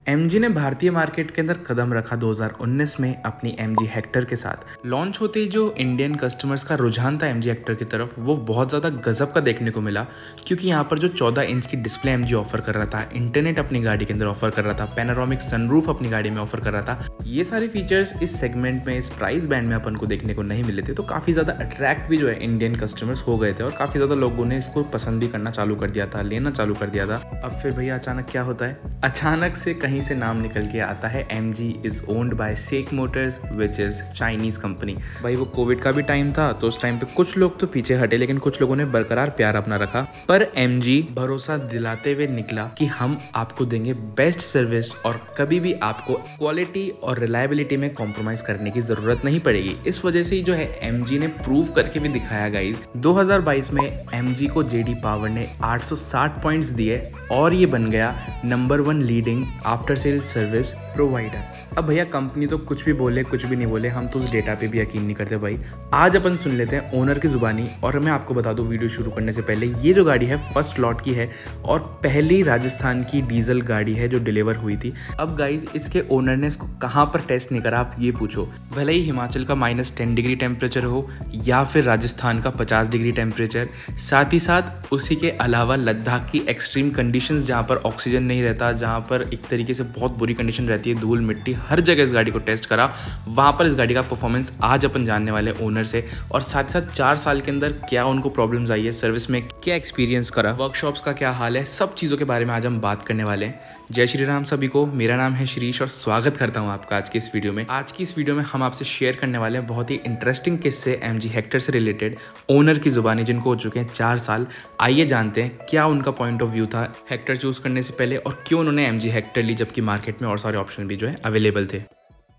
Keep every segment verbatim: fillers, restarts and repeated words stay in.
MG ने भारतीय market के अंदर कदम रखा दो हज़ार उन्नीस में अपनी एमजी हेक्टर के साथ। लॉन्च होते ही जो इंडियन कस्टमर्स का रुझान था एमजी हेक्टर की तरफ वो बहुत ज़्यादा गजब का देखने को मिला, क्योंकि यहाँ पर जो चौदह इंच की डिस्प्ले एमजी ऑफर कर रहा था, इंटरनेट अपनी गाड़ी के अंदर ऑफर कर रहा था, पैनोरामिक सनरूफ अपनी गाड़ी में ऑफर कर रहा था। ये सारे फीचर्स इस सेगमेंट में, इस प्राइस बैंड में अपन को देखने को नहीं मिले थे, तो काफ़ी ज़्यादा अट्रैक्ट भी जो है इंडियन कस्टमर्स हो गए थे और काफ़ी ज़्यादा लोगों ने इसको पसंद भी करना चालू कर दिया था, लेना चालू कर दिया था। अब फिर भैया अचानक क्या होता है, अचानक से कहीं से नाम निकल के आता है MG is owned by SAIC motors which is Chinese company. भाई वो कोविड का भी टाइम था, तो उस टाइम पे कुछ लोग तो पीछे हटे, लेकिन कुछ लोगों ने बरकरार प्यार अपना रखा। पर एमजी भरोसा दिलाते हुए निकला कि हम आपको देंगे बेस्ट सर्विस और कभी भी आपको क्वालिटी और रिलायबिलिटी में कॉम्प्रोमाइज करने की जरूरत नहीं पड़ेगी। इस वजह से ही जो है एमजी ने प्रूव करके भी दिखाया गाइस। दो हज़ार बाईस में एमजी को जेडी पावर ने आठ सौ साठ पॉइंट्स दिए और ये बन गया number one leading after sale service provider. अब भैया कंपनी तो कुछ भी बोले कुछ भी नहीं बोले, हम तो उस डेटा पे भी यकीन नहीं करते भाई। आज अपन सुन लेते हैं ओनर की जुबानी। और मैं आपको बता दूं वीडियो शुरू करने से पहले, ये जो गाड़ी है फर्स्ट लॉट की है और पहली राजस्थान की डीजल गाड़ी है जो डिलीवर हुई थी। अब गाइज इसके ओनर ने इसको कहाँ पर टेस्ट नहीं करा आप ये पूछो। भले ही हिमाचल का माइनस टेन डिग्री टेम्परेचर हो या फिर राजस्थान का पचास डिग्री टेम्परेचर, साथ ही साथ उसी के अलावा लद्दाख की एक्सट्रीम कंडीशंस जहाँ पर ऑक्सीजन नहीं रहता, जहाँ पर एक तरीके से बहुत बुरी कंडीशन रहती है, धूल मिट्टी, हर जगह इस गाड़ी को टेस्ट करा। वहाँ पर इस गाड़ी का परफॉर्मेंस आज अपन जानने वाले ओनर से, और साथ ही साथ चार साल के अंदर क्या उनको प्रॉब्लम्स आई है, सर्विस में क्या एक्सपीरियंस करा, वर्कशॉप्स का क्या हाल है, सब चीज़ों के बारे में आज हम बात करने वाले हैं। जय श्री राम सभी को, मेरा नाम है श्रीश और स्वागत करता हूं आपका आज की इस वीडियो में। आज की इस वीडियो में हम आपसे शेयर करने वाले हैं बहुत ही इंटरेस्टिंग किस्से एमजी हेक्टर से रिलेटेड, ओनर की जुबानी, जिनको हो चुके हैं चार साल। आइए जानते हैं क्या उनका पॉइंट ऑफ व्यू था हेक्टर चूज करने से पहले और क्यों उन्होंने एमजी हेक्टर ली, जबकि मार्केट में और सारे ऑप्शन भी जो है अवेलेबल थे।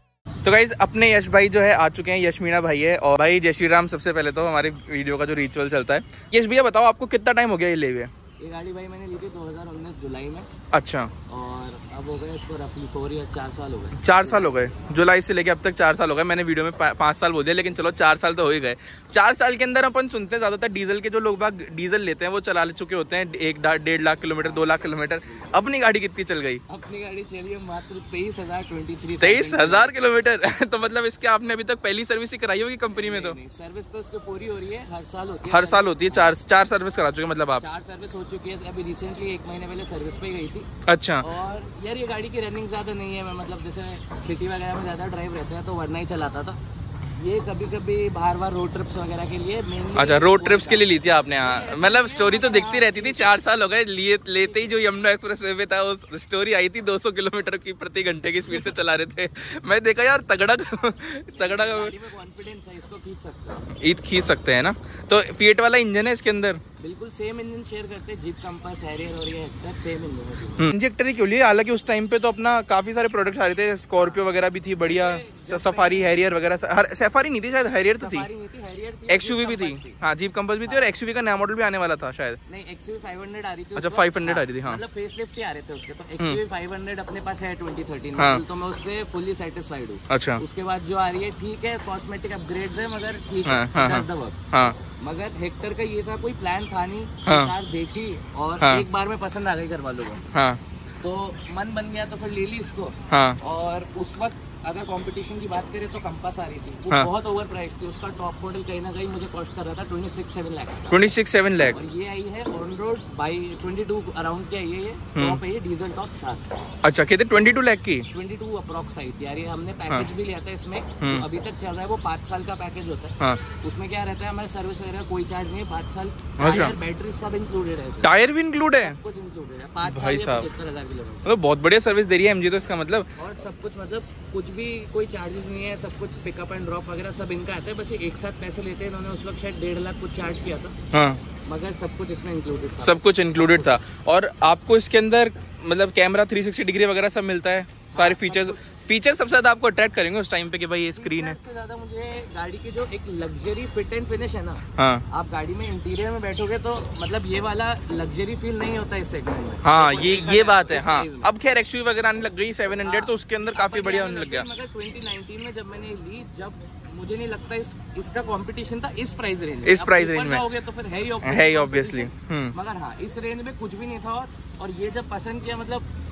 तो गाइज अपने यश भाई जो है आ चुके हैं, यश मीणा भाई है। और भाई जय श्री राम। सबसे पहले तो हमारे वीडियो का जो रिचुअल चलता है, यश भैया बताओ आपको कितना टाइम हो गया ये ले हुए? ये गाड़ी भाई मैंने ली थी दो हज़ार उन्नीस जुलाई में। अच्छा। और अब हो गए इसको रफली फोर या चार साल हो गए। चार साल हो गए, जुलाई से लेके अब तक चार साल हो गए। मैंने वीडियो में पाँच साल बोल दिया, लेकिन चलो चार साल तो हो ही गए। चार साल के अंदर अपन सुनते हैं ज्यादातर डीजल के जो लोग बाग डीजल लेते हैं वो चला चुके होते हैं एक डेढ़ लाख किलोमीटर, दो लाख किलोमीटर। अपनी गाड़ी कितनी चल गई? अपनी गाड़ी चली है मात्र तेईस हजार ट्वेंटी थ्री तेईस हजार किलोमीटर तो मतलब इसके आपने अभी तक पहली सर्विस ही कराई होगी कंपनी में? तो सर्विस तो इसकी पूरी हो रही है, हर साल होती है। हर साल होती है? चार चार सर्विस करा चुके मतलब आप? चार सर्विस हो चुकी है। अभी रिसेंटली एक महीने पहले सर्विस पे गई थी। अच्छा। और यार ये गाड़ी की रनिंग ज्यादा नहीं है, मैं मतलब जैसे सिटी वगैरह में ज्यादा ड्राइव रहता है तो वरना ही चलाता था। ये कभी कभी बाहर बार रोड ट्रिप्स वगैरह के लिए मेनली। अच्छा, रोड ट्रिप्स के लिए ली थी आपने? हाँ, मतलब स्टोरी तो दिखती रहती थी। चार साल हो गए लिए लेते ही जो यमुना एक्सप्रेस वे पे था उस स्टोरी आई थी, दो सौ किलोमीटर की प्रति घंटे की स्पीड से चला रहे थे। मैं देखा यार तगड़ा तगड़ा कॉन्फिडेंस है, इसको खींच सकते हैं। ईद खींच सकते हैं ना? तो फिएट वाला इंजन है इसके अंदर? बिल्कुल सेम इंजन शेयर करते हैं, जीप कंपास, हैरियर और ये हेक्टर सेम इंजन है। हेक्टर ही क्यों लिए? हालांकि उस टाइम पे तो अपना काफी सारे प्रोडक्ट्स आ रहे थे, स्कॉर्पियो वगैरह भी थी बढ़िया, सफारी, हैरियर वगैरह। सफारी नहीं थी शायद, हैरियर तो थी, एक्सयूवी भी थी। हाँ, जीप कंपास भी थी और एक्सयूवी का नया मॉडल भी आने वाला था शायद। नहीं, एक्सयूवी फाइव हंड्रेड आ रही थी। अच्छा, फाइव हंड्रेड आ रही थी। हाँ, मतलब फेसलिफ्ट ही आ रहे थे उसके। तो एक्सयूवी फाइव हंड्रेड अपने पास है ट्वेंटी थर्टीन मॉडल, तो मैं उससे फुल्ली सेटिस्फाइड हूँ। अच्छा। उसके बाद जो आ रही है ठीक है, कॉस्मेटिक अपग्रेड्स है मगर ठीक है, डज द वर्क। मगर हेक्टर का ये था, कोई प्लान था नहीं, कार देखी और एक बार में पसंद आ गई घर वालों को, तो मन बन गया तो फिर ले ली इसको। और उस वक्त अगर कंपटीशन की बात करें तो कंपास आ रही थी, वो हाँ। बहुत ओवर प्राइस थी। उसका टॉप मॉडल कहीं ना कहीं मुझे कॉस्ट कर रहा था ट्वेंटी सिक्स सेवन लाख का। Twenty six seven lakh. और ये आई है on road by twenty two around क्या है, ये टॉप है, ये डीजल टॉप सात। अच्छा, कहते ट्वेंटी टू लाख की? ट्वेंटी टू अप्रॉक्स आई थी यार। ये हमने पैकेज हाँ। भी लिया था इसमें, तो अभी तक चल रहा है वो पाँच साल का पैकेज होता है। हाँ। उसमें क्या रहता है, हमारे सर्विस वगैरह कोई चार्ज नहीं है, पाँच साल टायर बैटरी सब इंक्लूडेड है। टायर भी इंक्लूड है? कुछ इंक्लूडेड है। पाँच साल पचहत्तर हजार किलोमीटर, मतलब बहुत बढ़िया सर्विस दे रही है एमजी तो इसका मतलब। और सब कुछ मतलब कुछ भी कोई चार्जेस नहीं है, सब कुछ पिकअप एंड ड्रॉप वगैरह सब इनका आता है। बस एक साथ पैसे लेते हैं इन्होंने। उस वक्त शायद डेढ़ लाख कुछ चार्ज किया था। हाँ। मगर सब कुछ इसमें इंक्लूडेड था। सब कुछ इंक्लूडेड था। और आपको इसके अंदर मतलब कैमरा थ्री सिक्सटी डिग्री वगैरह सब मिलता है, सारे फीचर्स। फीचर सबसे ज्यादा आपको अट्रैक्ट करेंगे उस टाइम पे कि भाई ये स्क्रीन है। सबसे ज्यादा मुझे गाड़ी की जो एक लग्जरी फिट एंड फिनिश है ना। हाँ। आप गाड़ी में इंटीरियर में बैठोगे तो मतलब ये वाला लग्जरी फील नहीं होता इस सेगमेंट में। हाँ, ये ये बात है। हाँ, अब खैर एक्सयूवी वगैरह आने लग गई सेवन हंड्रेड, तो उसके अंदर काफी बढ़िया होने लग गया। मगर ट्वेंटी नाइनटीन में जब मैंने ली, जब मुझे नहीं लगता इस इसका कंपटीशन था इस प्राइस रेंज में। इस प्राइस रेंज में तो फिर है ही ऑब्वियसली। मगर हाँ, इस रेंज में कुछ भी नहीं था। और और ये जब पसंद किया, मतलब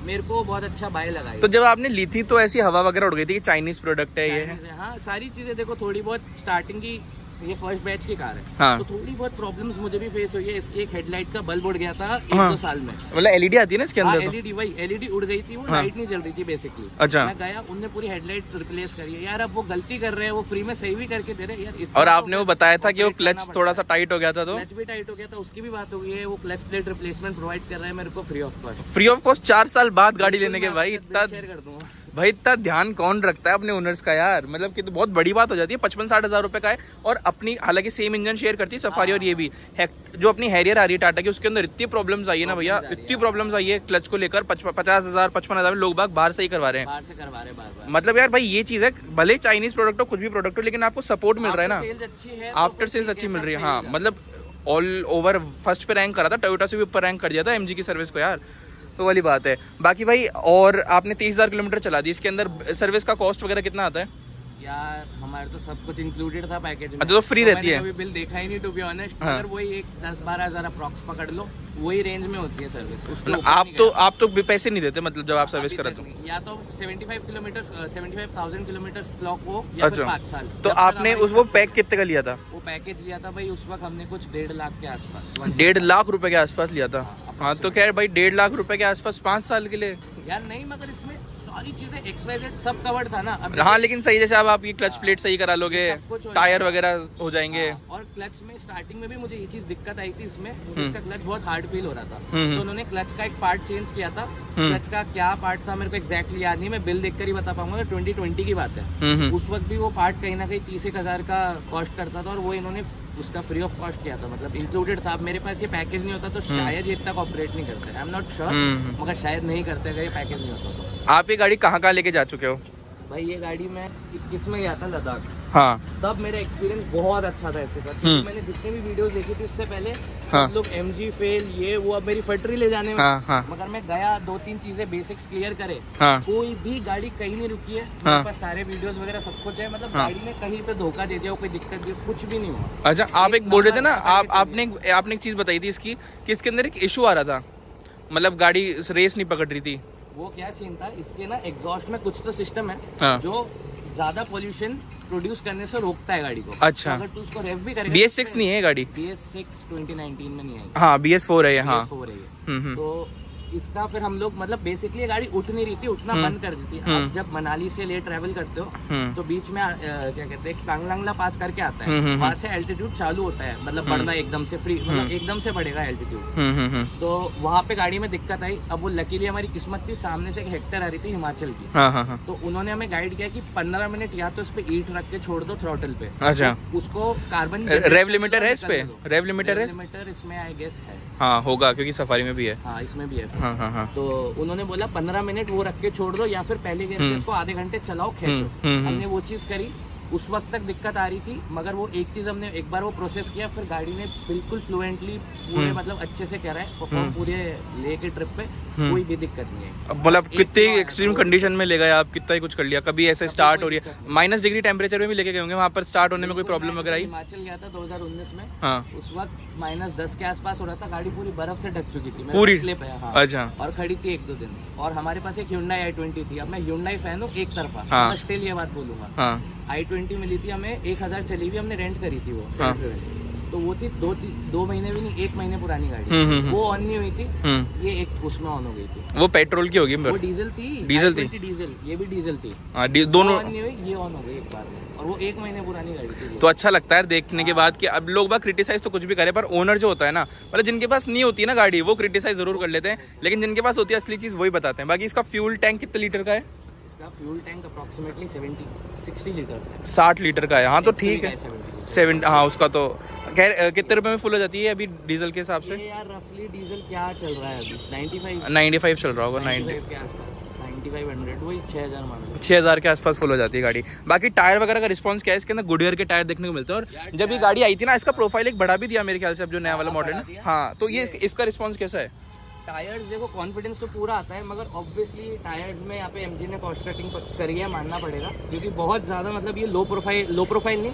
मेरे को बहुत अच्छा बाय लगा। तो जब आपने ली थी तो ऐसी हवा वगैरह उड़ गई थी कि चाइनीज प्रोडक्ट है ये है? हाँ, सारी चीजें देखो, थोड़ी बहुत स्टार्टिंग की, ये फर्स्ट बैच की कार है। हाँ। तो थोड़ी बहुत प्रॉब्लम्स मुझे भी फेस हुई है। इसकी एक हेडलाइट का बल्ब उड़ गया था एक हाँ। दो साल में। मतलब एलईडी आती है ना इसके अंदर? हाँ, एलईडी, वही एलईडी उड़ गई थी, वो हाँ। लाइट नहीं जल रही थी बेसिकली। अच्छा। मैं गया, उनने पूरी हेडलाइट रिप्लेस करी है। यार अब वो गलती कर रहे हैं, वो फ्री में सही भी करके दे रहे हैं यार। और आपने वो बताया था कि वो क्लच थोड़ा सा टाइट हो गया था, तो क्लच भी टाइट हो गया था, उसकी भी बात हो गई है। वो क्लच प्लेट रिप्लेसमेंट प्रोवाइड कर रहा है मेरे को free of cost. Free of cost चार साल बाद गाड़ी लेने के? भाई इतना शेयर कर दूंगा भाई, इतना ध्यान कौन रखता है अपने ओनर्स का यार, मतलब कि तो बहुत बड़ी बात हो जाती है। पचपन साठ हजार रुपए का है और अपनी, हालांकि सेम इंजन शेयर करती है सफारी और ये भी। जो अपनी हैरियर आ रही है टाटा की, उसके अंदर इतनी प्रॉब्लम्स आई है ना भैया, इतनी प्रॉब्लम्स आई है क्लच को लेकर। पचास हजार पचपन हजार लोग बाग बाहर से ही करवा रहे हैं, बाहर से करवा रहे हैं बार बार। मतलब यार भाई ये चीज है, भले चाइनीज प्रोडक्ट हो, कुछ भी प्रोडक्ट हो, लेकिन आपको सपोर्ट मिल रहा है ना, आफ्टर सेल्स अच्छी मिल रही है। हाँ, मतलब ऑल ओवर फर्स्ट पे रैंक करा था, टोयोटा से भी ऊपर रैंक कर दिया था एमजी की सर्विस को यार, तो वाली बात है। बाकी भाई, और आपने तीस हजार किलोमीटर चला दी, इसके अंदर सर्विस का कॉस्ट वगैरह कितना आता है? यार हमारे तो सब कुछ इंक्लूडेड था पैकेज में। अच्छा, तो फ्री तो रहती है? कभी बिल देखा ही नहीं टू बी ऑनेस्ट। हाँ। अगर वही एक दस बारह हजार अप्रॉक्स पकड़ लो, वही रेंज में होती है सर्विस। मतलब आप तो आप तो पैसे नहीं देते, मतलब जब आप सर्विस कराते हो? या तो पचहत्तर किलोमीटर पचहत्तर हज़ार किलोमीटर क्लॉक हो या फिर पाँच साल। तो आपने उस वो पैक कितने का लिया था? वो पैकेज लिया था भाई उस वक्त हमने कुछ डेढ़ लाख के आसपास, डेढ़ लाख रुपए के आसपास लिया था। हाँ, तो क्या है भाई, डेढ़ लाख रुपए के आसपास पाँच साल के लिए यार। नहीं, मगर इसमें सारी चीजें एक्स वाई जेड सब कवर्ड था ना। अब हाँ, लेकिन सही, जैसे अब आपकी क्लच प्लेट सही करा लोगे, टायर वगैरह हो जाएंगे। हाँ, और क्लच में स्टार्टिंग में भी मुझे ये चीज दिक्कत आई थी इसमें, इसका क्लच बहुत हार्ड फील हो रहा था। तो उन्होंने क्लच का एक पार्ट चेंज किया था। क्लच का क्या पार्ट था मेरे को एग्जैक्टली याद नहीं, मैं बिल देखकर ही बता पाऊंगा। ट्वेंटी ट्वेंटी की बात है, उस वक्त भी वो पार्ट कहीं ना कहीं तीस एक हजार का कॉस्ट करता था, और वो इन्होंने उसका फ्री ऑफ कॉस्ट किया था, मतलब इंक्लूडेड था। अब मेरे पास ये पैकेज नहीं होता तो शायद ये इतना कॉपरेट नहीं करते, आई एम नॉट श्योर, मगर शायद नहीं करते अगर ये पैकेज नहीं होता तो। आप ये गाड़ी कहाँ कहाँ लेके जा चुके हो? भाई ये गाड़ी मैं इक्कीस में गया था लद्दाख। हाँ। तब मेरा एक्सपीरियंस बहुत अच्छा था इसके साथ, क्योंकि मैंने जितनी भी वीडियोस देखी थी इससे पहले, हाँ। लोग एमजी फेल ये वो, अब मेरी फैक्ट्री ले जाने में। हाँ, हाँ। मगर मैं गया, दो तीन चीजें बेसिक्स क्लियर करे। हाँ। कोई भी गाड़ी कहीं नहीं रुकी है, हाँ। मेरे पास सारे वीडियोस वगैरह सब कुछ है, मतलब हाँ। गाड़ी ने कहीं पे धोखा दे दिया, कोई दिक्कत दी, कुछ भी नहीं हुआ। अच्छा, आप एक बोल रहे थे ना, आप आपने आपने एक चीज बताई थी इसकी, कि इसके अंदर एक इशू आ रहा था, मतलब गाड़ी रेस नहीं पकड़ रही थी। वो क्या सीन था, इसके ना एग्जॉस्ट में कुछ तो सिस्टम है हाँ। जो ज्यादा पोल्यूशन प्रोड्यूस करने से रोकता है गाड़ी को। अच्छा। तो अगर तू उसको रेव भी करेगा, बी एस सिक्स नहीं है गाड़ी? B S six twenty nineteen में नहीं आई। हाँ, बी एस फोर है ये। हाँ, बी एस फोर है ये। तो इसका फिर हम लोग, मतलब बेसिकली गाड़ी उठ नहीं रही थी, उठना बंद कर दी थी। आप जब मनाली से ले ट्रेवल करते हो तो बीच में आ, क्या कहते हैं, तांगलांगला पास करके आता है, वहाँ से एल्टीट्यूड चालू होता है, मतलब बढ़ना एकदम से फ्री, मतलब एकदम से बढ़ेगा एल्टीट्यूड। तो वहाँ पे गाड़ी में दिक्कत आई। अब वो लकीली हमारी किस्मत थी, सामने से एक हेक्टर आ रही थी हिमाचल की। हाँ, हाँ, तो उन्होंने हमें गाइड किया कि पंद्रह मिनट या तो इस पे ईट रख के छोड़ दो थ्रॉटल पे। अच्छा। तो उसको कार्बन रेव लिमिटर है इस पे? रेव लिमिटर है लिमिटर इसमें आई गेस है। हाँ, होगा, क्योंकि सफारी में भी है। हाँ, इसमें भी है। हाँ, हाँ, हाँ। तो उन्होंने बोला पंद्रह मिनट वो रख के छोड़ दो, या फिर पहले गियर पे उसको आधे घंटे चलाओ, खींचो। हमने वो चीज करी। उस वक्त तक दिक्कत आ रही थी, मगर वो एक चीज हमने एक बार वो प्रोसेस किया, फिर गाड़ी ने बिल्कुल फ्लुएंटली पूरे, मतलब अच्छे से करा है परफॉर्म पूरे ले के ट्रिप पे, कोई भी दिक्कत नहीं है। मतलब कितने एक्सट्रीम कंडीशन में ले गए आप, कितना ही कुछ कर लिया? कभी ऐसे स्टार्ट हो रही है, माइनस डिग्री टेम्परेचर में भी लेके गए होंगे, वहाँ पर स्टार्ट होने में कोई प्रॉब्लम वगैरह आई? हिमाचल गया था दो हज़ार उन्नीस में। हाँ। उस वक्त माइनस दस के आसपास हो रहा था, गाड़ी पूरी बर्फ से ढक चुकी थी, पूरी क्लिप है। हाँ। अच्छा। और खड़ी थी एक दो दिन, और हमारे पास एक Hyundai आई ट्वेंटी थी। अब मैं Hyundai फैन हूँ एक तरफा, हाँ। मैं स्टिल ये बात बोलूंगा। हाँ। आई ट्वेंटी मिली थी हमें, एक हजार चली हुई, हमने रेंट करी थी वो। हाँ। तो वो थी दो दो महीने भी नहीं, एक महीने पुरानी गाड़ी। वो ऑन नहीं हुई थी, ये एक उसमें ऑन हो गई थी। वो पेट्रोल की होगी? वो डीजल थी। डीजल थी? डीजल, ये भी डीजल थी। हाँ, दोनों ऑन नहीं हुई, ये ऑन हो गई एक बार में, और वो एक महीने पुरानी गाड़ी थी। तो अच्छा लगता है देखने के बाद कि अब लोग बात क्रिटिसाइज तो कुछ भी करे, पर ओनर जो होता है ना, मतलब जिनके पास नहीं होती है ना गाड़ी, वो क्रिटिसाइज जरूर कर लेते हैं, लेकिन जिनके पास होती है असली चीज वही बताते हैं। बाकी इसका फ्यूल टैंक कितने लीटर का है? इसका fuel tank approximately seventy sixty litre है। साठ लीटर का है। हाँ, तो ठीक है। सेवन हाँ, उसका तो खैर कितने रुपए में फुल हो जाती है अभी डीजल के हिसाब से? ये यार रफली डीजल क्या चल रहा है अभी? नाइन्टी फाइव नाइन्टी फाइव चल रहा होगा। नाइन्टी के आसपास, नाइन्टी फाइव हंड्रेड, वही छः हज़ार मान लो, छः हज़ार के आसपास फुल हो जाती है गाड़ी। बाकी टायर वगैरह का रिस्पांस क्या है? इसके अंदर गुडियर के टायर देखने को मिलते हैं, और जब ये गाड़ी आई थी ना, इसका प्रोफाइल एक बढ़ा भी दिया मेरे ख्याल से, अब जो नया वाला मॉडल है। हाँ, तो ये इसका रिस्पांस कैसा है? टायर्स देखो, कॉन्फिडेंस तो पूरा आता है, मगर ऑब्वियसली टायर्स में यहाँ पे एमजी ने कॉस्ट कटिंग करी है, मानना पड़ेगा, क्योंकि बहुत ज़्यादा, मतलब ये लो प्रोफाइल लो प्रोफाइल नहीं,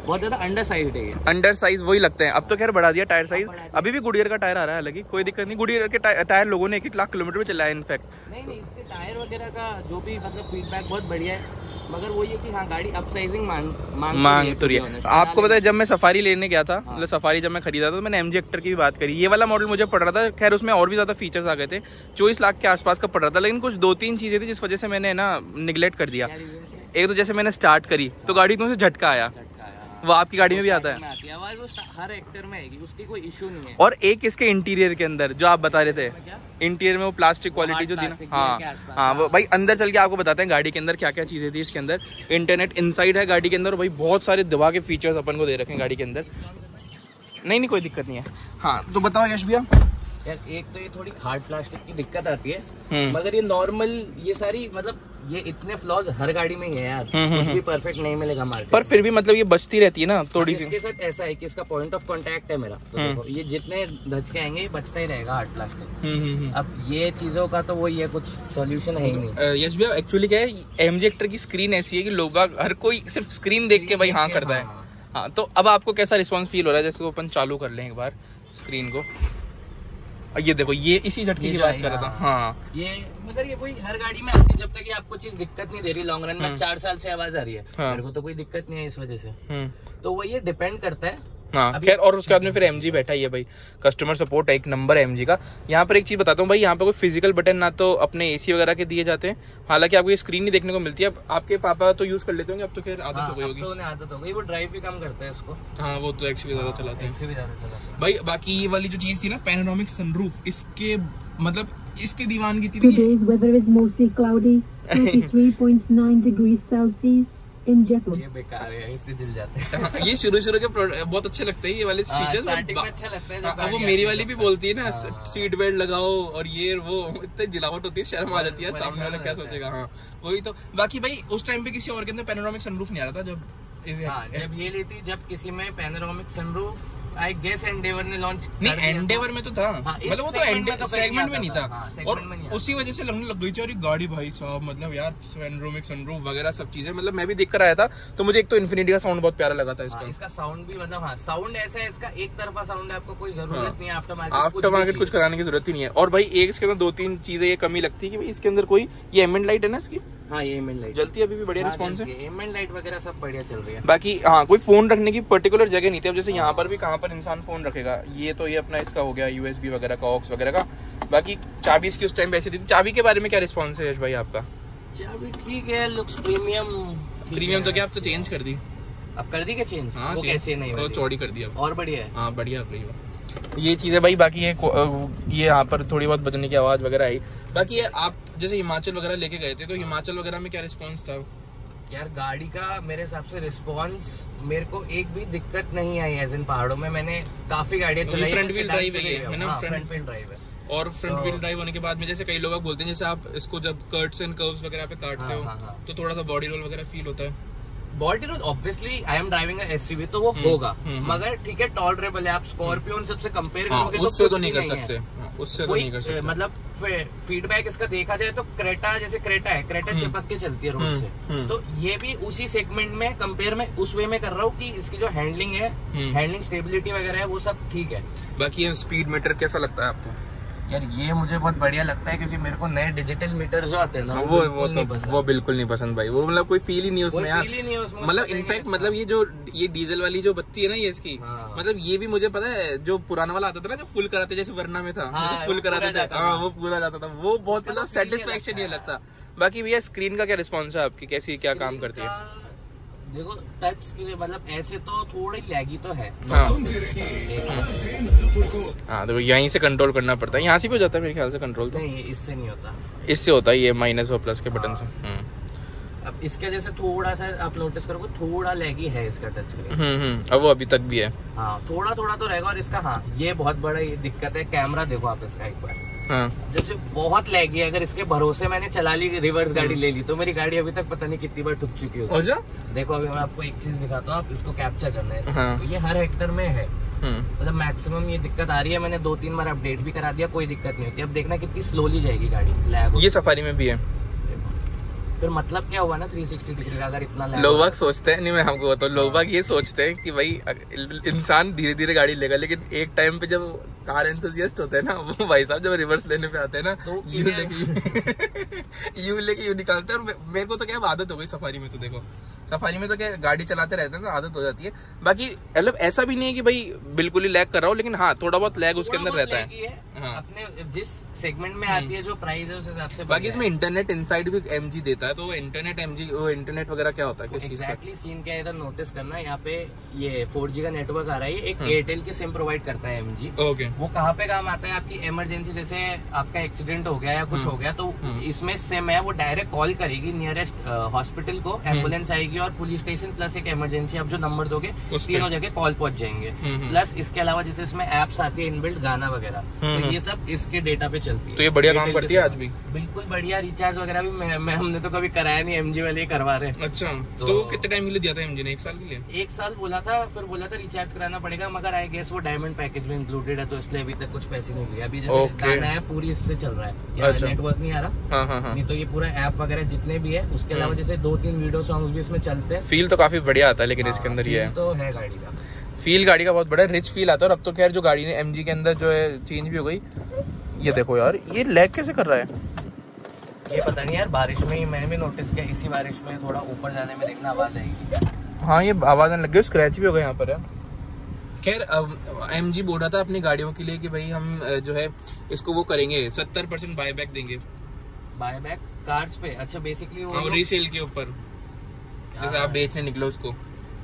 बहुत ज्यादा अंडर साइज है, अंडर साइज वही लगते हैं। अब तो खैर बढ़ा दिया टायर साइज, अभी भी गुडियर का टायर आ रहा है, हालांकि कोई दिक्कत नहीं। गुडियर के टायर लोगों ने एक एक लाख किलोमीटर में चलाया इनफैक्ट। नहीं नहीं इसके टायर वगैरह का जो भी मतलब फीडबैक बहुत बढ़िया है, मगर वो ये कि हाँ गाड़ी अपसाइजिंग मांग मांग, मांग तो रही है। आपको पता है जब मैं सफारी लेने गया था, मतलब सफारी जब मैं खरीदा था तो मैंने एमजी हेक्टर की भी बात करी। ये वाला मॉडल मुझे पड़ रहा था, खैर उसमें और भी ज्यादा फीचर्स आ गए थे, चौबीस लाख के आसपास का पड़ रहा था, लेकिन कुछ दो तीन चीजें थी जिस वजह से मैंने ना निगलेक्ट कर दिया। एक तो जैसे मैंने स्टार्ट करी तो गाड़ी तो मुझे झटका आया, वो आपकी गाड़ी में भी आता है, आवाज वो हर हेक्टर में आएगी, उसकी कोई इशू नहीं है। और एक इसके इंटीरियर के अंदर जो आप बता रहे थे, इंटीरियर में वो प्लास्टिक क्वालिटी जो थी ना, हाँ हाँ वो भाई अंदर चल के आपको बताते हैं गाड़ी के अंदर क्या क्या चीजें थी। इसके अंदर इंटरनेट इनसाइड है गाड़ी के अंदर, भाई बहुत सारे दबा के फीचर्स अपन को दे रखे हैं गाड़ी के अंदर। नहीं नहीं कोई दिक्कत नहीं है। हाँ तो बताओ यश भैया। यार एक तो ये थोड़ी हार्ड प्लास्टिक की दिक्कत आती है, मगर ये नॉर्मल ये सारी मतलब ये इतने फ्लॉज हर गाड़ी में ही है यार, कुछ भी परफेक्ट नहीं मिलेगा मार्केट पर फिर भी मतलब ये बचती रहती है ना थोड़ी सी। इसके साथ ऐसा है कि इसका पॉइंट ऑफ कांटेक्ट है मेरा, तो देखो ये जितने धचके आएंगे ये बचता ही रहेगा हार्ड प्लास्टिक। अब ये चीजों का तो वो ये कुछ सोल्यूशन है ही नहीं। यश भैया एक्चुअली क्या है, एमजी हेक्टर की स्क्रीन ऐसी है कि लोग हर कोई सिर्फ स्क्रीन देख के भाई हाँ करता है। हाँ तो अब आपको कैसा रिस्पॉन्स फील हो रहा है, जैसे अपन चालू कर लें एक बार स्क्रीन को, ये देखो ये इसी झटके की बात कर रहा था। हाँ ये मगर ये कोई हर गाड़ी में आती है, जब तक ये आपको चीज दिक्कत नहीं दे रही लॉन्ग रन में, चार साल से आवाज आ रही है, हाँ। मेरे को तो कोई दिक्कत नहीं है इस वजह से, तो वो ये डिपेंड करता है। हाँ खैर, और उसके बाद में फिर एमजी बैठा ही है भाई, कस्टमर सपोर्ट एक नंबर है एमजी का। यहाँ पर एक चीज बताता हूँ भाई, यहाँ पे कोई फिजिकल बटन ना तो अपने एसी वगैरह के दिए जाते हैं, हालांकि आपको ये स्क्रीन नहीं देखने को मिलती है। अब आपके पापा तो यूज कर लेते होंगे, अब तो खैर आदत हो गई होगी। तो आदत हो गई, वो ड्राइव भी कम करता है इसको। हाँ वो तो एक्स भी ज्यादा चलाते हैं, एक्स भी ज्यादा चलाते हैं भाई। बाकी ये वाली जो चीज थी ना पैनोरामिक सनरूफ, इसके मतलब इसके दीवानगी थी। Today's weather is mostly cloudy, thirty-three point nine degrees Celsius in Jaipur. ये बेकार है, इससे जल जाते हैं। ये शुरू शुरू के बहुत अच्छे लगते हैं ये वाले फीचर्स, स्टार्टिंग में अच्छा लगता है जब वो मेरी वाली भी बोलती है ना सीट बेल्ट लगाओ और ये वो, इतनी जिलावट होती है, शर्म आ जाती है सामने वाला क्या सोचेगा। हाँ वही तो। बाकी भाई उस टाइम पे किसी और के अंदर पैनोरामिक सनरूफ नहीं आ रहा था जब जब ये ली थी, जब किसी में panoramic sunroof I guess Endeavour ने लॉन्च नहीं, एंडेवर में तो था, मतलब वो तो एंडेवर सेगमेंट में नहीं था, और उसी वजह से लगने लग गई थी और गाड़ी भाई साहब मतलब यार पैनोरामिक सनरूफ वगैरह सब चीजें, मतलब मैं भी देख कर आया था तो मुझे एक तो इन्फिनिटी का साउंड बहुत प्यारा लगा था इसका। इसका साउंड भी मतलब हाँ साउंड ऐसा है, इसका एक तरफा साउंड है, आपको कोई जरूरत नहीं है आफ्टर मार्केट आफ्टर मार्केट कुछ कराने की जरूरत ही नहीं है। और भाई एक इसके अंदर दो तीन चीजें ये कमी लगती है कि भाई इसके अंदर कोई ये एम एन लाइट है ना इसकी, हाँ ये एम एन लाइट जलती है अभी भी, बढ़िया रिस्पॉन्स है, एम एन लाइट वगैरह सब बढ़िया चल रही है। बाकी हाँ कोई फोन रखने की पर्टिकुलर जगह नहीं थी। अब जैसे यहाँ पर भी कहाँ पर इंसान फोन रखेगा, ये तो ये अपना इसका हो गया यूएसबी वगैरह का, ऑक्स वगैरह का। बाकी चाबी इसकी उस टाइम पे ऐसी थी। चाबी के बारे में क्या रिस्पॉन्स है यश भाई आपका? चाबी ठीक है, लुक्स प्रीमियम। प्रीमियम तो क्या अब तो चेंज कर दी, अब कर दी क्या चेंज? हाँ, वो कैसे नहीं तो चौड़ी कर दी अब, और बढ़िया है। हाँ बढ़िया भाई ये चीज़ है भाई। बाकी ये ये यहाँ पर थोड़ी बहुत बजने की आवाज़ वगैरह आई। बाकी ये आप जैसे हिमाचल वगैरह लेके गए थे तो हिमाचल वगैरह में क्या रिस्पॉन्स था? यार गाड़ी का मेरे हिसाब से रिस्पॉन्स मेरे को एक भी दिक्कत नहीं आई एज इन पहाड़ों में। मैंने काफी गाड़ियाँ चलाई, फ्रंट व्हील ड्राइव है ना, फ्रंट व्हील ड्राइव है। और फ्रंट व्हील ड्राइव होने के बाद में जैसे कई लोग बोलते हैं जैसे आप इसको जब कर्ट्स एंड कर्व्स वगैरह पे काटते हो तो थोड़ा सा बॉडी रोल वगैरह फील होता है। Body roll obviously I am driving SUV तो वो होगा, मगर ठीक है टॉलरेबल है। आप स्कॉर्पियो सबसे कंपेयर करोगे तो उससे तो नहीं कर सकते, उससे तो नहीं कर सकते। मतलब फीडबैक इसका देखा जाए तो क्रेटा जैसे क्रेटा है, क्रेटा चिपक के चलती है रोड से, तो ये भी उसी सेगमेंट में कंपेयर में उस वे में कर रहा हूँ कि इसकी जो हैंडलिंग है, हैंडलिंग स्टेबिलिटी वगैरह है वो सब ठीक है। बाकी ये स्पीड मीटर कैसा लगता है आपको? यार ये मुझे बहुत बढ़िया लगता है क्योंकि मेरे को नए डिजिटल मीटर जो आते हैं ना वो वो तो वो बिल्कुल नहीं पसंद भाई। वो मतलब कोई फील ही नहीं उसमें यार, मतलब इनफैक्ट मतलब ये जो ये डीजल वाली जो बत्ती है ना ये इसकी, मतलब ये भी मुझे पता है जो पुराना वाला आता था ना जो फुल कराते जैसे वरना में था, फुल कराते थे, हाँ वो पूरा जाता था, वो बहुत मतलब सेटिस्फेक्शन ये लगता। बाकी भैया स्क्रीन का क्या रिस्पॉन्स है आपकी, कैसी क्या काम करती है? देखो टच स्क्रीन मतलब ऐसे तो थोड़ी लैगी तो है, हाँ हाँ देखो यहीं से कंट्रोल करना पड़ता है, यहाँ से भी हो जाता है मेरे ख्याल से कंट्रोल तो नहीं, इससे नहीं होता, इससे होता है ये माइनस और प्लस के बटन से। अब इसके जैसे थोड़ा सा आप नोटिस करोगे थोड़ा लैगी है इसका टच स्क्रीन, हम्म अब वो अभी तक भी है, हाँ थोड़ा थोड़ा तो रहेगा। और इसका हाँ ये बहुत बड़ा ये दिक्कत है, कैमरा देखो आप इसका एक बार, हाँ जैसे बहुत लैगी है। अगर इसके भरोसे मैंने चला ली रिवर्स गाड़ी ले ली तो मेरी गाड़ी अभी तक पता नहीं कितनी बार ठुक चुकी होगी। देखो अभी मैं आपको एक चीज दिखाता हूँ, आप इसको कैप्चर करना है, हाँ। तो ये हर हेक्टर में है, मतलब मैक्सिमम ये दिक्कत आ रही है। मैंने दो तीन बार अपडेट भी करा दिया, कोई दिक्कत नहीं होती। अब देखना कितनी स्लोली जाएगी गाड़ी, लैग। ये सफारी में भी है, फिर मतलब क्या हुआ ना थ्री सिक्सटी डिग्री का, अगर इतना लोग बाग सोचते हैं, नहीं मैं हमको बताऊँ, लोग बाग ये सोचते हैं कि भाई इंसान धीरे धीरे गाड़ी लेगा, लेकिन एक टाइम पे जब कार एंथुसियास्ट होते हैं ना, वो भाई साहब जब रिवर्स लेने पे आते हैं ना, तो यू लेके यू लेके यू निकालते हैं। और मेरे को तो क्या आदत हो गई सफारी में, तो देखो सफारी में तो क्या गाड़ी चलाते रहते हैं तो आदत हो जाती है। बाकी मतलब ऐसा भी नहीं है कि भाई बिल्कुल ही लैग कर रहा हूँ, लेकिन हाँ थोड़ा बहुत लैग उसके अंदर रहता है, है। हाँ। अपने जिस सेगमेंट में आती है जो प्राइस है उस हिसाब से। बाकी इसमें इंटरनेट इनसाइड भी एमजी देता है, तो वो इंटरनेट एमजी वो इंटरनेट वगैरह क्या होता है, किस चीज का एक्जैक्टली सीन क्या है इधर नोटिस करना। यहाँ पे ये फोर जी का नेटवर्क आ रहा है, एक एयरटेल की सिम प्रोवाइड करता है एमजी। ओके। वो कहाँ पे काम आता है, आपकी इमरजेंसी जैसे आपका एक्सीडेंट हो गया या कुछ हो गया तो इसमें सिम है, वो डायरेक्ट कॉल करेगी नियरेस्ट हॉस्पिटल को, एम्बुलेंस आएगी और पुलिस स्टेशन प्लस एक इमरजेंसी आप जो नंबर दोगे तीनों जगह कॉल पहुंच जाएंगे। प्लस इसके अलावा जैसे इसमें एप्स आती है इनबिल्ट गाना वगैरह, तो ये सब इसके डेटा पे चलती है। तो ये बढ़िया काम करती है आज भी, बिल्कुल बढ़िया। रिचार्ज वगैरह भी मैं, मैं हमने तो कभी कराया नहीं, एमजी वाले ही करवा रहे। अच्छा, तो, तो कितने टाइम के लिए दिया था एमजी ने, एक साल के लिए? एक साल बोला था, फिर बोला था रिचार्ज कराना पड़ेगा, मगर आई गेस वो डायमंड पैकेज में इंक्लूडेड है, तो इसलिए अभी तक कुछ पैसे नहीं दिए। अभी जैसे गाना है पूरी इससे चल रहा है, अच्छा। नेटवर्क नहीं आ रहा। हाँ, हाँ, हाँ। नहीं तो ये पूरा ऐप वगैरह जितने भी है, उसके अलावा जैसे दो तीन वीडियो सॉन्ग्स भी इसमें चलते हैं। फील तो काफी बढ़िया आता है, लेकिन इसके अंदर ये तो है गाड़ी का फील, गाड़ी का बहुत बड़ा रिच फील आता है। और अब तो खैर जो गाड़ी ने एमजी के अंदर जो है चेंज भी हो गई। ये देखो यार, ये लैग कैसे कर रहा है, ये पता नहीं यार, बारिश में ही मैंने भी नोटिस किया, इसी बारिश में थोड़ा ऊपर जाने में देखना आवाज आएगी। हाँ, ये आवाज आने लग गई, स्क्रैच भी हो गया यहाँ पर है। खैर एमजी बोल रहा था अपनी गाड़ियों के लिए कि भाई हम जो है इसको वो करेंगे, सत्तर परसेंट बाय बैक देंगे। बाय बैक कार्स पे? अच्छा, बेसिकली वो रीसेल के ऊपर, जैसे आप बेचने निकलो उसको।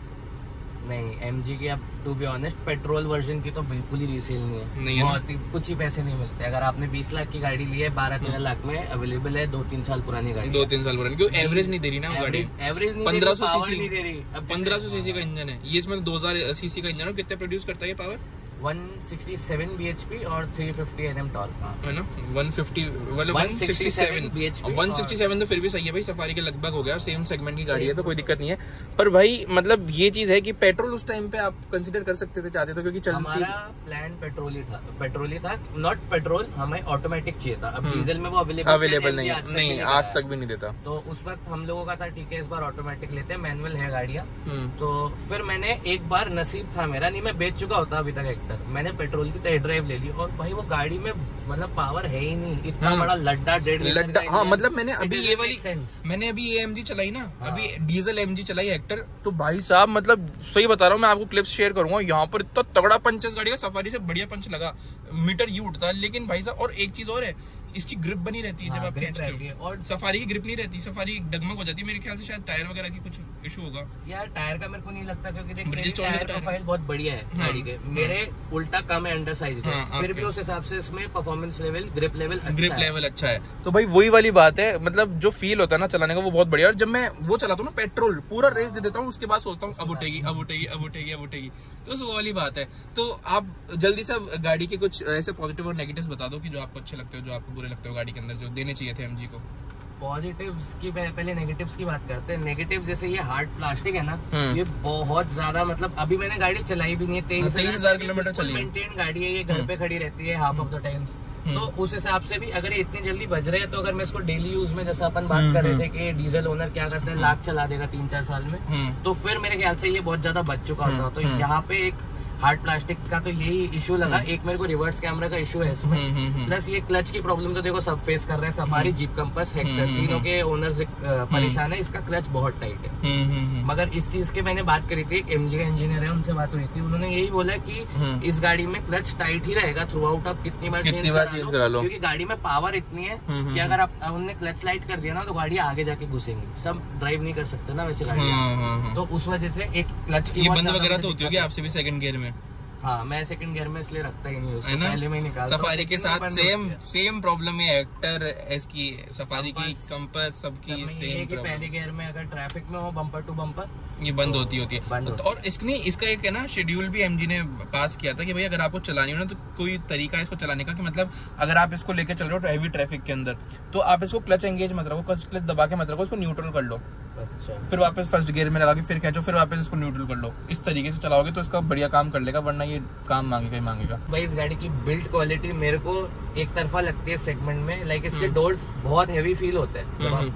नहीं, एमजी की अब to be honest petrol version की तो बिल्कुल ही रीसेल नहीं है, नहीं बहुत ही कुछ ही पैसे नहीं मिलते। अगर आपने बीस लाख की गाड़ी ली है, बारह तेरह लाख में अवेलेबल है, दो तीन साल पुरानी गाड़ी, दो तीन साल पुरानी, क्यों एवरेज नहीं दे रही ना गाड़ी, एवरेज पंद्रह सौ सीसी नहीं दे रही। अब पंद्रह सौ सीसी का इंजन है ये, इसमें दो हजार सीसी का इंजन है। कितने प्रोड्यूस करता है ये power? One sixty seven BHP और थ्री फिफ्टी एनएम टॉर्क है ना, वन फिफ्टी मतलब one sixty seven BHP, one sixty seven तो फिर भी सही है भाई, सफारी के लगभग हो गया, सेम सेगमेंट की गाड़ी है तो कोई दिक्कत नहीं है। पर भाई मतलब ये चीज है कि पेट्रोल उस टाइम पे आप कंसीडर कर सकते थे, चाहते थे, क्योंकि चलती हमारा प्लान पेट्रोल ही था, पेट्रोल ही था, नॉट पेट्रोल, हमें ऑटोमेटिक चाहिए था। अब डीजल में वो अवेलेबल अवेलेबल नहीं है, नहीं आज तक भी नहीं देता। तो उस वक्त हम लोगों का था ठीक है इस बार ऑटोमेटिक लेते हैं, मैनुअल है गाड़ियाँ। तो फिर मैंने एक बार, नसीब था मेरा, नहीं मैं बेच चुका होता अभी तक हेक्टर, मैंने पेट्रोल की टेस्ट ड्राइव ले ली और भाई वो गाड़ी में मतलब पावर है ही नहीं, इतना हाँ, बड़ा लड्डा डेढ़ लड्डा। हाँ मतलब मैंने अभी ये वाली मैंने अभी ये एमजी चलाई ना, हाँ। अभी डीजल एमजी चलाई हेक्टर, तो भाई साहब मतलब सही बता रहा हूँ मैं आपको, क्लिप्स शेयर करूंगा, यहाँ पर इतना तगड़ा पंच है गाड़ी का, सफारी से बढ़िया पंच लगा, मीटर यू उठता है। लेकिन भाई साहब और एक चीज और है, इसकी ग्रिप बनी रहती है, हाँ, जब आप खींचते हो, और सफारी की ग्रिप नहीं रहती, सफारी डगमग हो जाती है। मेरे ख्याल से शायद टायर वगैरह की कुछ इशू होगा यार, टायर का मेरे को नहीं लगता, क्योंकि देख मेरी टायर प्रोफाइल बहुत बढ़िया है गाड़ी के, मेरे उल्टा कम है अंडर साइज के, फिर भी उस हिसाब से इसमें performance level, grip level grip level अच्छा है। तो भाई वही वाली बात है, मतलब जो फील होता है ना चलाने का वो बहुत बढ़िया। और जब मैं वो चलाता हूँ ना पेट्रोल, पूरा रेस दे देता हूँ, उसके बाद सोचता हूँ अब उठेगी अब उठेगी अब उठेगी अब उठेगी, तो वो वाली बात है। तो आप जल्दी से गाड़ी के कुछ ऐसे पॉजिटिव और नेगेटिव्स बता दो कि जो आपको अच्छे लगते हो, जो आपको बुरे लगते हो गाड़ी के अंदर, जो देने चाहिए थे एमजी को। पॉजिटिव्स की पहले नेगेटिव्स की बात करते हैं। नेगेटिव जैसे ये हार्ड प्लास्टिक है ना, ये बहुत ज्यादा, मतलब अभी मैंने गाड़ी चलाई भी नहीं है, तेईस हजार किलोमीटर चली, मेंटेन गाड़ी है ये, घर पे खड़ी रहती है हाफ ऑफ द टाइम्स। तो उस हिसाब से भी अगर ये इतनी जल्दी बज रहे हैं, तो अगर मैं इसको डेली यूज में, जैसा अपन बात कर रहे थे कि डीजल ओनर क्या करता है, लाख चला देगा तीन चार साल में, तो फिर मेरे ख्याल से ये बहुत ज्यादा बच चुका होता। तो यहाँ पे एक हार्ड प्लास्टिक का तो यही इशू लगा। एक मेरे को रिवर्स कैमरा का इशू है इसमें, प्लस ये क्लच की प्रॉब्लम तो देखो सब फेस कर रहे हैं, सफारी, जीप कंपास, हेक्टर, तीनों के ओनर्स परेशान है, इसका क्लच बहुत टाइट है। मगर इस चीज के मैंने बात करी थी, एक एमजी का इंजीनियर है, उनसे बात हुई थी, उन्होंने यही बोला कि इस गाड़ी में क्लच टाइट ही रहेगा थ्रू आउट, आप कितनी बार चेंज करा लो, क्योंकि गाड़ी में पावर इतनी है कि अगर आप उनने क्लच लाइट कर दिया ना तो गाड़ी आगे जाके घुसेंगी, सब ड्राइव नहीं कर सकते ना वैसे गाड़ी, तो उस वजह से एक क्लच की बंद वगैरह तो होती होगी आपसे भी सेकंड गियर में। हाँ, मैं सेकंड गियर में इसलिए रखता ही नहीं उसको, पहले में ही निकालता हूं। सफारी के साथ सेम सेम प्रॉब्लम है, हेक्टर, इसकी सफारी की कंपास सबकी सेम प्रॉब्लम। पहले गियर में अगर ट्रैफिक में हो बम्पर टू बम्पर ये बंद होती होती है, बंद होती। और इसने इसका एक है ना शेड्यूल भी एमजी ने पास किया था कि भाई अगर आपको चलानी हो ना, तो कोई तरीका है इसको चलाने का, कि मतलब अगर आप इसको लेके चल रहे हो हैवी ट्रैफिक के अंदर, तो आप इसको क्लच एंगेज मत रखो, क्लच दबा के मत रखो, इसको न्यूट्रल कर लो, अच्छा। फिर वापस फर्स्ट गियर में लगा के फिर खींचो, फिर वापस इसको न्यूट्रल कर लो, इस तरीके से चलाओगे तो इसका बढ़िया काम कर लेगा, वरना ये काम मांगेगा ही मांगेगा। भाई इस गाड़ी की बिल्ड क्वालिटी मेरे को एक तरफा लगती है सेगमेंट में, लाइक इसके डोर्स बहुत हेवी फील होते हैं, जब आप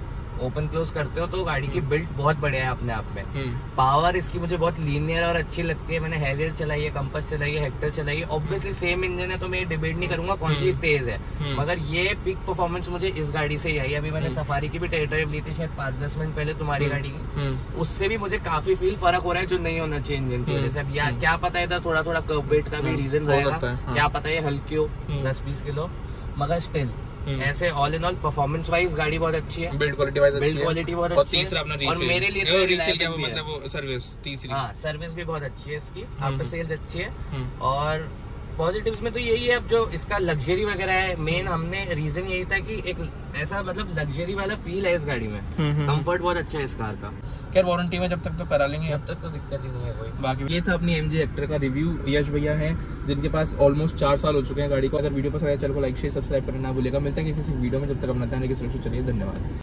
ओपन क्लोज करते हो तो गाड़ी की बिल्ड बहुत बढ़िया है अपने आप में। पावर इसकी मुझे बहुत लीनियर और अच्छी लगती है। मैंने हैरियर चलाई है, कंपास चलाई है, हेक्टर चलाई है। ऑब्वियसली सेम इंजन है तो मैं डिबेट नहीं करूंगा कौन सी तेज है, मगर ये पिक परफॉर्मेंस मुझे इस गाड़ी से ही आई। अभी मैंने सफारी की भी टेस्ट ड्राइव ली थी शायद पाँच दस मिनट पहले तुम्हारी गाड़ी की, उससे भी मुझे काफी फील फर्क हो रहा है जो नहीं होना चाहिए इंजन की वजह से। अब या क्या पता है इधर थोड़ा थोड़ा कर्व वेट का भी रीजन रहेगा, क्या पता है हल्की हो दस बीस किलो, मगर स्टिल ऐसे all in all performance wise गाड़ी बहुत अच्छी है, build quality wise build quality बहुत अच्छी है। और मेरे लिए तो रीसेल क्या मतलब वो सर्विस तीसरी, हाँ सर्विस भी बहुत अच्छी है इसकी, आफ्टर सेल्स अच्छी है। और पॉजिटिव्स में तो यही है, अब जो इसका लग्जरी वगैरह है, मेन हमने रीजन यही था कि एक ऐसा मतलब लग्जरी वाला फील है इस गाड़ी में, कंफर्ट बहुत अच्छा है इस कार का। खैर वारंटी में जब तक तो करा लेंगे, जब तक तो दिक्कत ही नहीं है कोई। बाकी ये था अपनी एमजी हेक्टर का रिव्यू। यश भैया हैं जिनके पास ऑलमोस्ट चार साल हो चुके हैं गाड़ी को। अगर वीडियो पसंद आया चैनल को लाइक शेयर सब्सक्राइब करना ना भूलेगा। मिलते हैं किसी वीडियो में, जब तक अपना ध्यान रखिए, सुरक्षित चलिए, धन्यवाद।